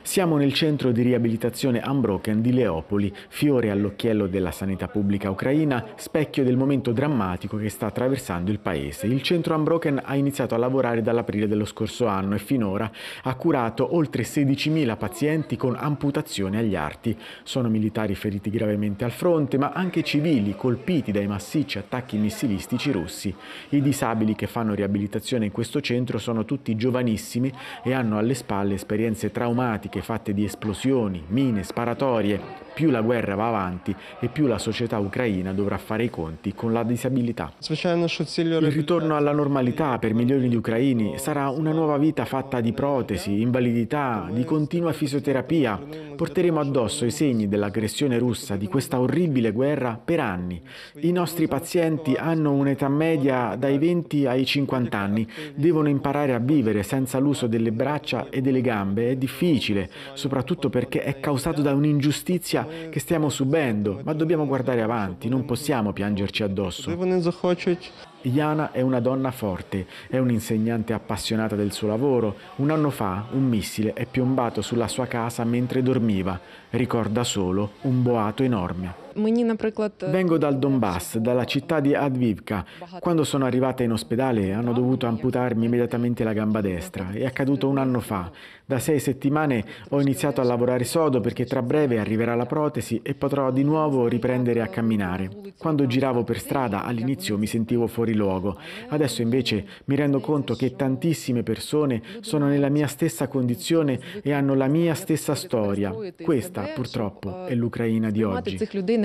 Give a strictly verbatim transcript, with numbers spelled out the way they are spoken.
Siamo nel centro di riabilitazione Unbroken di Leopoli, fiore all'occhiello della sanità pubblica ucraina, specchio del momento drammatico che sta attraversando il paese. Il centro Unbroken ha iniziato a lavorare dall'aprile dello scorso anno e finora ha curato oltre sedicimila pazienti con amputazioni agli arti. Sono militari feriti gravemente al fronte, ma anche civili colpiti dai massicci attacchi missilistici russi. I disabili che fanno riabilitazione in questo centro sono tutti giovanissimi e hanno alle spalle esperienze traumatiche fatte di esplosioni, mine, sparatorie. Più la guerra va avanti e più la società ucraina dovrà fare i conti con la disabilità. Il ritorno alla normalità per milioni di ucraini sarà una nuova vita fatta di protesi, invalidità, di continua fisioterapia. Porteremo addosso i segni dell'aggressione russa di questa orribile guerra per anni. I nostri pazienti hanno un'età media dai venti ai cinquanta anni, devono imparare a vivere senza l'uso delle braccia e delle gambe. È difficile, soprattutto perché è causato da un'ingiustizia che stiamo subendo, ma dobbiamo guardare avanti, non possiamo piangerci addosso. Jana è una donna forte, è un'insegnante appassionata del suo lavoro. Un anno fa un missile è piombato sulla sua casa mentre dormiva. Ricorda solo un boato enorme. Vengo dal Donbass, dalla città di Avdiivka. Quando sono arrivata in ospedale hanno dovuto amputarmi immediatamente la gamba destra. È accaduto un anno fa. Da sei settimane ho iniziato a lavorare sodo perché tra breve arriverà la protesi e potrò di nuovo riprendere a camminare. Quando giravo per strada all'inizio mi sentivo fuori luogo. Adesso invece mi rendo conto che tantissime persone sono nella mia stessa condizione e hanno la mia stessa storia. Questa, purtroppo, è l'Ucraina di oggi.